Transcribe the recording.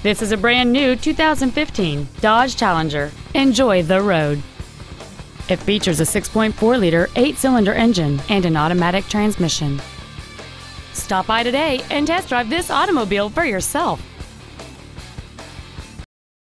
This is a brand new 2015 Dodge Challenger. Enjoy the road. It features a 6.4-liter 8-cylinder engine and an automatic transmission. Stop by today and test drive this automobile for yourself.